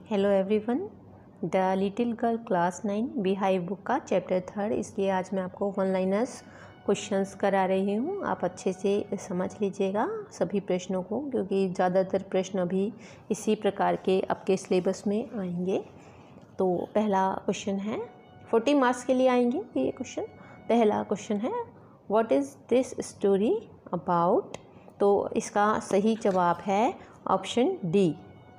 Hello everyone, the little girl class 9 beehive book का chapter 3। इसलिए आज मैं आपको वन लाइनर्स क्वेश्चंस करा रही हूँ। आप अच्छे से समझ लीजिएगा सभी प्रश्नों को, क्योंकि ज़्यादातर प्रश्न अभी इसी प्रकार के आपके सिलेबस में आएंगे। तो पहला क्वेश्चन है, 40 मार्क्स के लिए आएंगे ये क्वेश्चन। पहला क्वेश्चन है, what is this story about. तो इसका सही जवाब है option D,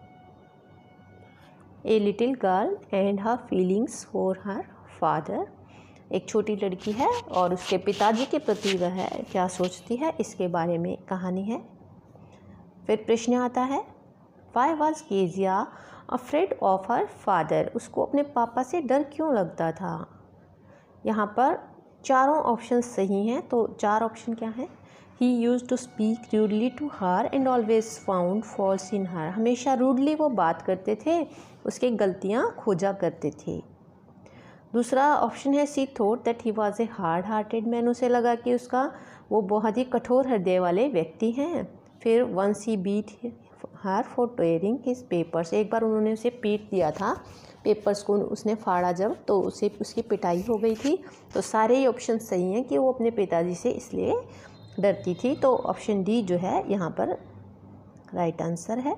a little girl and her feelings for her father. एक छोटी लड़की है और उसके पिताजी के प्रति वह क्या सोचती है, इसके बारे में कहानी है। फिर प्रश्न आता है, why was Kezia afraid of her father. उसको अपने पापा से डर क्यों लगता था। यहाँ पर चारों ऑप्शन सही हैं। तो चार ऑप्शन क्या हैं? He used to speak rudely to her and always found faults in her. हमेशा रूडली वो बात करते थे, उसके गलतियाँ खोजा करते थे। दूसरा ऑप्शन है, she thought that he was a hard hearted man. उसे लगा कि वो बहुत ही कठोर हृदय वाले व्यक्ति हैं। फिर once he beat her for tearing his papers. एक बार उन्होंने उसे पीट दिया था, पेपर्स को उसने फाड़ा जब, तो उसे उसकी पिटाई हो गई थी। तो सारे ही ऑप्शन सही हैं कि वो अपने पिताजी से इसलिए डरती थी। तो ऑप्शन डी जो है यहाँ पर राइट आंसर है।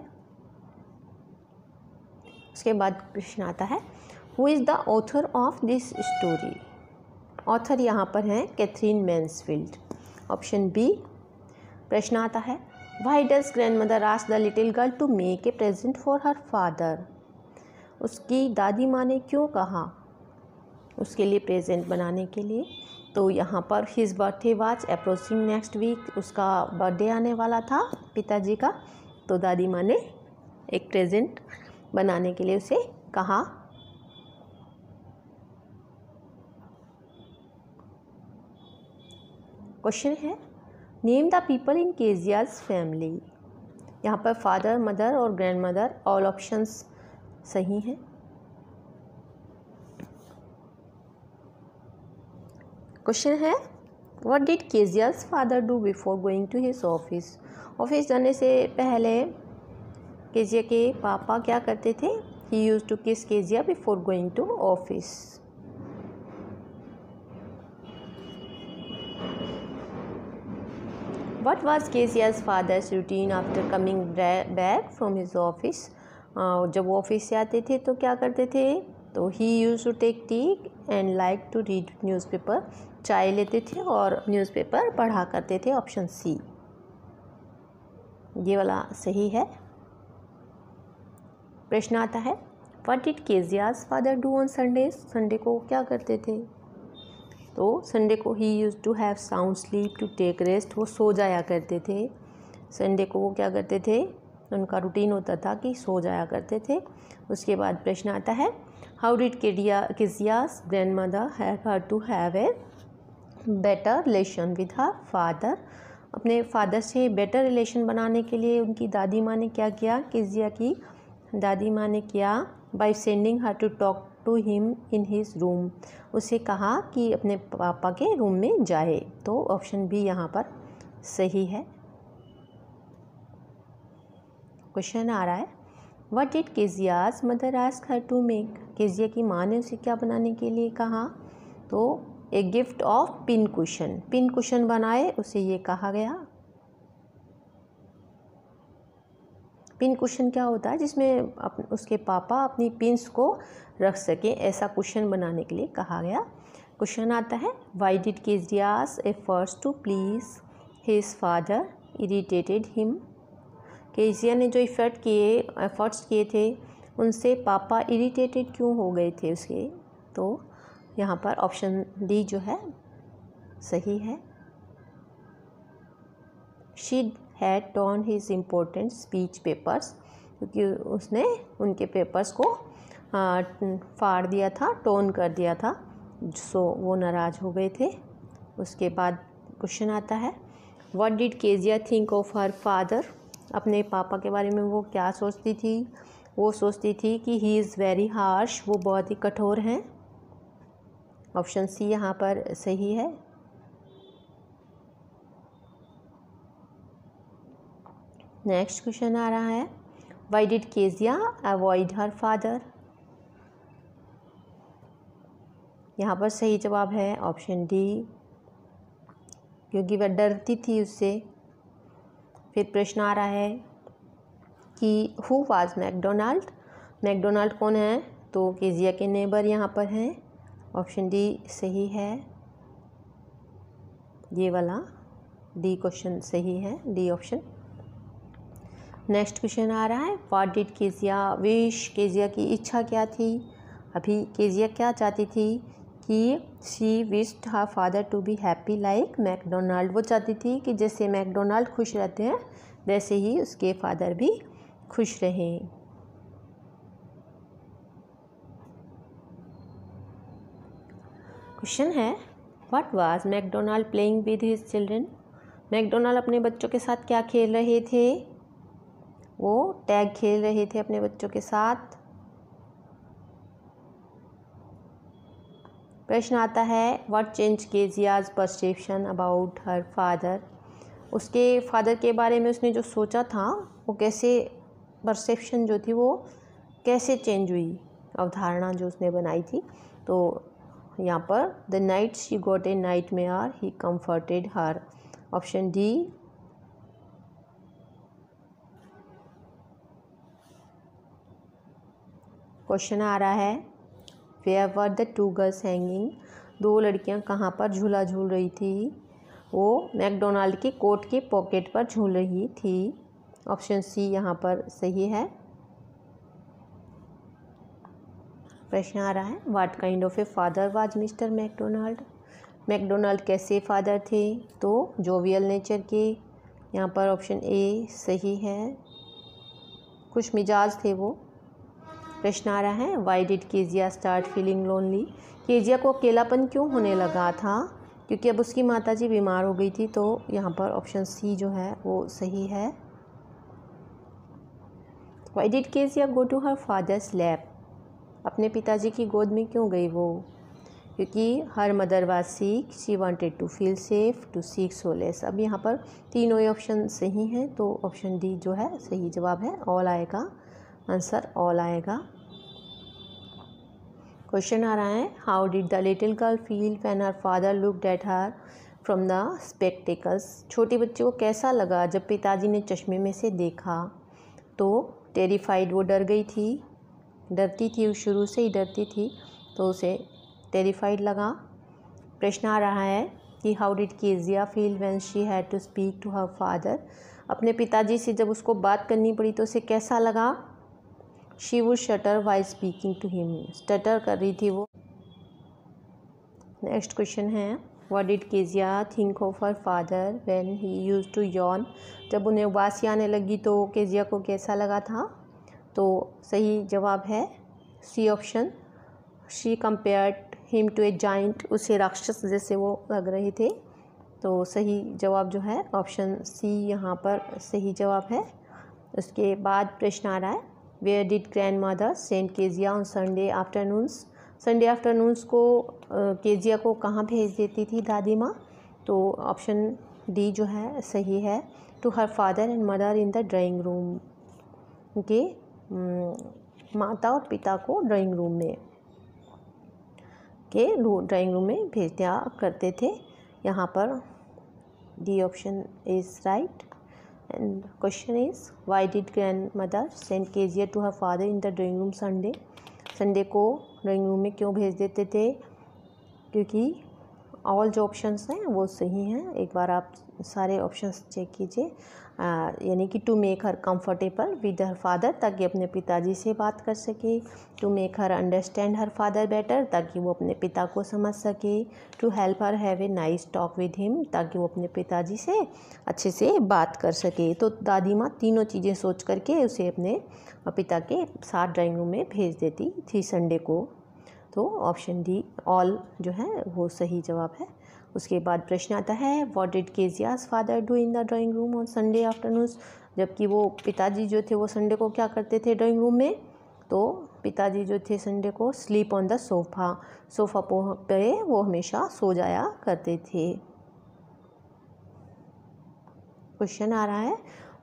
उसके बाद प्रश्न आता है, who is the author of this story. Author यहाँ पर हैं कैथरीन मैन्सफील्ड, ऑप्शन बी। प्रश्न आता है, why does grandmother ask the little girl to make a present for her father. उसकी दादी माँ ने क्यों कहा उसके लिए प्रेजेंट बनाने के लिए। तो यहाँ पर his birthday was approaching next week. उसका बर्थडे आने वाला था पिताजी का, तो दादी माँ ने एक प्रेजेंट बनाने के लिए उसे कहा। क्वेश्चन है, name the people in Kezia's family. यहाँ पर फादर, मदर और ग्रैंड मदर, ऑल ऑप्शंस सही हैं। क्वेश्चन है, what did Kezia's father do before going to his office. Office जाने से पहले केजिया के पापा क्या करते थे। He used to kiss Kezia before going to office. What was Kezia's father's routine after coming back from his office. जब वो ऑफिस से आते थे तो क्या करते थे। तो he used to take tea and like to read newspaper. चाय लेते थे और न्यूज़पेपर पढ़ा करते थे, ऑप्शन सी। ये वाला सही है। प्रश्न आता है, what did Kezia's father do on Sunday. Sunday को क्या करते थे। तो संडे को he used to have sound sleep to take rest. वो सो जाया करते थे। संडे को वो क्या करते थे, उनका रूटीन होता था कि सो जाया करते थे। उसके बाद प्रश्न आता है, how did Kezia's grandmother have her to have a better relation with her father. अपने फादर से बेटर रिलेशन बनाने के लिए उनकी दादी माँ ने क्या किया, केजिया की दादी माँ ने किया, by sending her to talk to him in his room. उसे कहा कि अपने पापा के रूम में जाए। तो ऑप्शन बी यहाँ पर सही है। क्वेश्चन आ रहा है, what did Kezia's mother ask her to make. केजिया की माँ ने उसे क्या बनाने के लिए कहा। तो a gift of pin cushion. Pin cushion बनाए उसे ये कहा गया। पिन कुशन क्या होता है, जिसमें उसके पापा अपनी पिन्स को रख सकें, ऐसा कुशन बनाने के लिए कहा गया। क्वेश्चन आता है, why did Kezia's efforts to please his father irritated him. केजिया ने जो एफर्ट्स किए थे उनसे पापा इरिटेटेड क्यों हो गए थे उसके। तो यहाँ पर ऑप्शन डी जो है सही है। She had torn his important speech papers. क्योंकि उसने उनके पेपर्स को फाड़ दिया था, टोन कर दिया था, सो वो नाराज़ हो गए थे। उसके बाद क्वेश्चन आता है, what did Kezia think of her father. अपने पापा के बारे में वो क्या सोचती थी। वो सोचती थी कि ही इज़ वेरी हार्श, वो बहुत ही कठोर हैं। ऑप्शन सी यहाँ पर सही है। नेक्स्ट क्वेश्चन आ रहा है, why did Kezia avoid her father? यहाँ पर सही जवाब है ऑप्शन डी, क्योंकि वह डरती थी उससे। फिर प्रश्न आ रहा है कि हु वाज मैकडोनाल्ड? मैकडोनाल्ड कौन है? तो केजिया के नेबर यहाँ पर हैं। ऑप्शन डी सही है, ये वाला डी क्वेश्चन सही है, डी ऑप्शन। नेक्स्ट क्वेश्चन आ रहा है what did Kezia wish? Kezia की इच्छा क्या थी? अभी केजिया क्या चाहती थी कि she wished her father to be happy like McDonald. वो चाहती थी कि जैसे मैकडोनाल्ड खुश रहते हैं वैसे ही उसके फादर भी खुश रहें। क्वेश्चन है what was McDonald playing with his children? McDonald अपने बच्चों के साथ क्या खेल रहे थे? वो टैग खेल रहे थे अपने बच्चों के साथ। प्रश्न आता है what change Kezia's perception about her father? उसके फादर के बारे में उसने जो सोचा था वो कैसे, परसेप्शन जो थी वो कैसे चेंज हुई, अवधारणा जो उसने बनाई थी। तो यहाँ पर the night she got a nightmare he comforted her. Option D. Question आ रहा है where were the two girls hanging? दो लड़कियां कहाँ पर झूला झूल रही थी? वो मैकडोनाल्ड के कोट के पॉकेट पर झूल रही थी। ऑप्शन सी यहाँ पर सही है। प्रश्न आ रहा है what kind of a father was mister McDonald? McDonald कैसे फादर थे? तो जोवियल नेचर के। यहाँ पर ऑप्शन ए सही है, खुश मिजाज थे वो। प्रश्न आ रहा है why did Kezia start feeling lonely? Kezia को अकेलापन क्यों होने लगा था? क्योंकि अब उसकी माताजी बीमार हो गई थी। तो यहाँ पर ऑप्शन सी जो है वो सही है। Why did Kezia go to her father's lap? अपने पिताजी की गोद में क्यों गई वो? क्योंकि her mother was sick, she wanted to feel safe, to seek solace. अब यहाँ पर तीनों ही ऑप्शन सही हैं, तो ऑप्शन डी जो है सही जवाब है। ऑल आएगा, आंसर ऑल आएगा। क्वेश्चन आ रहा है how did the little girl feel when her father looked at her from the spectacles? छोटी बच्ची को कैसा लगा जब पिताजी ने चश्मे में से देखा? तो टेरिफाइड, वो डर गई थी, डरती थी, शुरू से ही डरती थी, तो उसे टेरिफाइड लगा। प्रश्न आ रहा है कि how did Kezia feel when she had to speak to her father? अपने पिताजी से जब उसको बात करनी पड़ी तो उसे कैसा लगा? She would shutter while speaking to him, stutter कर रही थी वो। नेक्स्ट क्वेश्चन है what did Kezia think of her father when he used to yawn? जब उन्हें उबासी आने लगी तो केजिया को कैसा लगा था? तो सही जवाब है C option. She compared him to a giant, उसे राक्षस जैसे वो लग रहे थे। तो सही जवाब जो है ऑप्शन सी यहाँ पर सही जवाब है। उसके बाद प्रश्न आ रहा है where did grandmother send Kezia on Sunday afternoons? Sunday afternoons को केजिया को कहाँ भेज देती थी दादी माँ? तो ऑप्शन डी जो है सही है, to her father and mother in the drawing room. के माता और पिता को ड्राइंग रूम में भेज दिया करते थे। यहाँ पर D option is right. And question is why did grandmother send Kezia to her father in the drawing room Sunday? Sunday को ड्राइंग रूम में क्यों भेज देते थे? क्योंकि ऑल जो ऑप्शंस हैं वो सही हैं। एक बार आप सारे ऑप्शंस चेक कीजिए। यानी कि to make her comfortable with her father, ताकि अपने पिताजी से बात कर सके। To make her understand her father better, ताकि वो अपने पिता को समझ सके। To help her have a nice talk with him, ताकि वो अपने पिताजी से अच्छे से बात कर सके। तो दादी माँ तीनों चीज़ें सोच करके उसे अपने पिता के साथ ड्राइंग रूम में भेज देती थी संडे को। तो ऑप्शन डी ऑल जो है वो सही जवाब है। उसके बाद प्रश्न आता है what did Kezia's father do in the drawing room on Sunday afternoons? जबकि वो पिताजी जो थे वो संडे को क्या करते थे ड्राइंग रूम में? तो पिताजी जो थे संडे को स्लीप ऑन द सोफ़ा पे वो हमेशा सो जाया करते थे। क्वेश्चन आ रहा है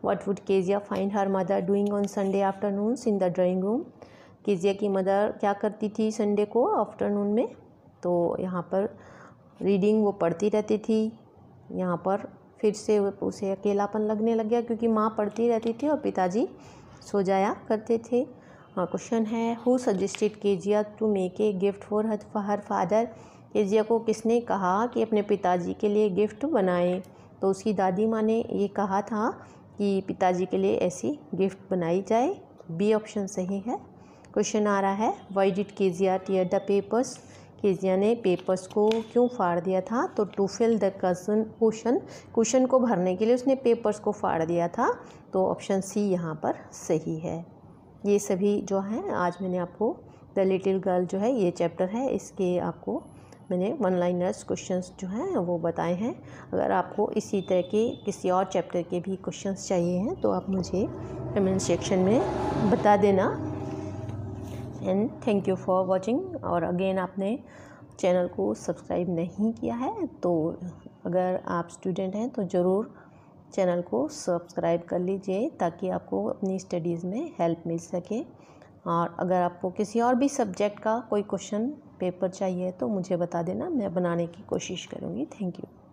what would Kezia find her mother doing on Sunday afternoons in the drawing room. Kezia की मदर क्या करती थी संडे को आफ्टरनून में, तो यहाँ पर रीडिंग वो पढ़ती रहती थी। यहाँ पर फिर से उसे अकेलापन लगने लग गया क्योंकि माँ पढ़ती रहती थी और पिताजी सो जाया करते थे। क्वेश्चन है who suggested Kezia to make a gift for her father. Kezia को किसने कहा कि अपने पिताजी के लिए गिफ्ट बनाए, तो उसकी दादी माँ ने ये कहा था कि पिताजी के लिए ऐसी गिफ्ट बनाई जाए। बी ऑप्शन सही है। क्वेश्चन आ रहा है why did Kezia tear the papers. Kezia ने पेपर्स को क्यों फाड़ दिया था, तो टू फिल द कुशन को भरने के लिए उसने पेपर्स को फाड़ दिया था। तो ऑप्शन सी यहाँ पर सही है। ये सभी जो हैं आज मैंने आपको द लिटिल गर्ल जो है ये चैप्टर है, इसके आपको मैंने वन लाइनर्स क्वेश्चंस जो हैं वो बताए हैं। अगर आपको इसी तरह के किसी और चैप्टर के भी क्वेश्चंस चाहिए हैं तो आप मुझे कमेंट सेक्शन में बता देना। And thank you for watching. और अगेन आपने चैनल को सब्सक्राइब नहीं किया है तो अगर आप स्टूडेंट हैं तो ज़रूर चैनल को सब्सक्राइब कर लीजिए ताकि आपको अपनी स्टडीज़ में हेल्प मिल सके। और अगर आपको किसी और भी सब्जेक्ट का कोई क्वेश्चन पेपर चाहिए तो मुझे बता देना, मैं बनाने की कोशिश करूँगी। Thank you.